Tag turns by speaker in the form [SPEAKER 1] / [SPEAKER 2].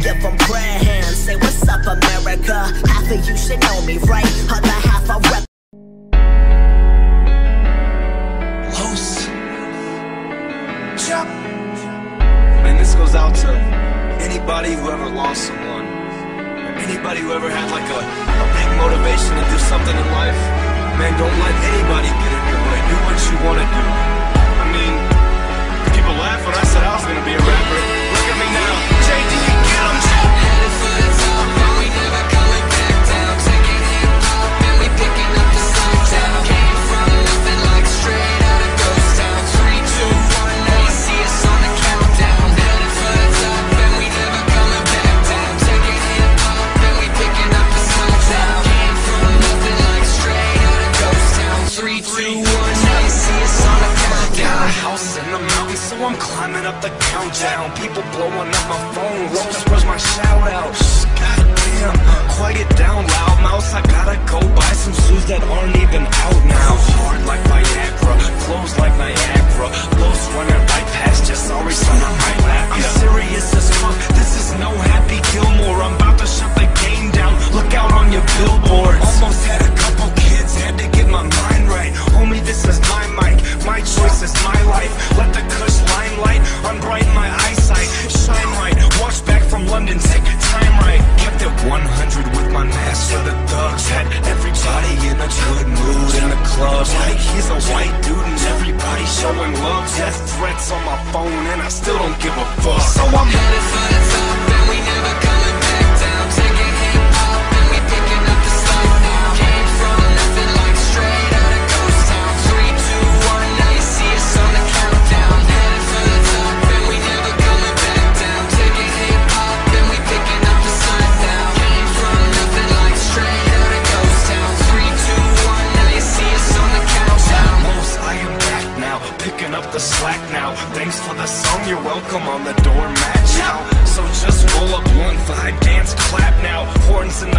[SPEAKER 1] give them prayer hands. Say what's up, America. Half of you should know me, right? Other half I rep.
[SPEAKER 2] Los. Chop. And this goes out to anybody who ever lost someone, or anybody who ever had like a big motivation to do something in life. Man, don't let anybody get in your way. Do what you want to do. I mean, people laugh when I said I was gonna be a rapper. Look at me now. JD, get 'em.
[SPEAKER 3] Headed for the top, and we never coming back down. Taking hip-hop and we picking up the slack down. Came from nothing like straight out of ghost town. 3, 2, 1, now you see us on the countdown. Headed for the top, and we never coming back down. Taking hip-hop and we picking up the slack down. Came from nothing like straight out of ghost town. 3, 2, 1, now you see us on the countdown.
[SPEAKER 2] Got a house in the mountains, so I'm climbing up the countdown. People blowing up my phone, Rose, where's my shout out? Goddamn, quiet it down, loud mouse. I gotta go buy some shoes that aren't even out now. Hard like Viagra, clothes like Niagara. Los running right past you, sorry son, I might laugh. I'm serious as fuck, this is no Happy Gilmore. I'm about to shut the game down, look out on your billboards. Almost had a couple kids, had to get my mind right. Homie, this is my mic, my choice is my life. Let the Kush limelight unbrighten my eyesight. Shine right, watch back from London, take time right. Kept it 100 with my mask for the thugs. Had everybody in a good mood in the club. Like he's a white dude and everybody showing love. Death threats on my phone and I still don't give a fuck. So I'm
[SPEAKER 3] Headed for the top, and we never coming back down. Taking hip-hop and we picking up the slack now. Came from nothing like straight out of ghost town. 3, 2, 1, now you see us on the countdown. Headed for the top, and we never coming back down. Taking hip-hop and we picking up the slack now. Came from nothing like straight out of ghost town. 3, 2, 1, now you see us on the countdown.
[SPEAKER 2] Los, I am back now, picking up the slack now. Thanks for the song, you're welcome on the doormat now. So just roll up one thigh, dance, clap now. Horns in